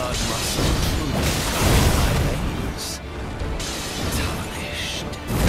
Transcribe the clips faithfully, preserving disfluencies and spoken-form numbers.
blood must flow my veins, tarnished.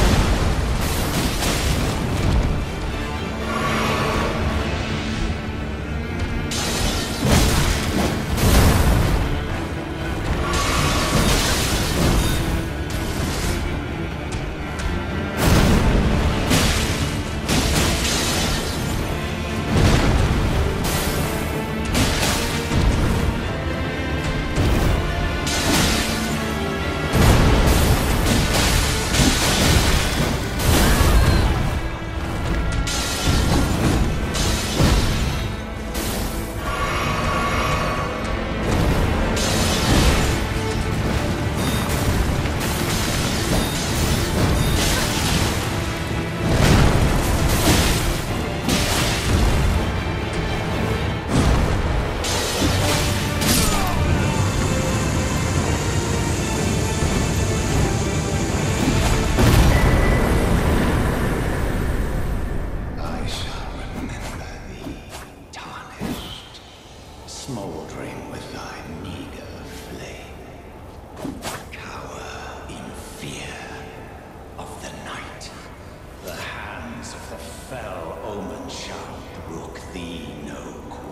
Smouldering with thy meager flame, cower in fear of the night. The hands of the fell omen shall brook thee no quarter.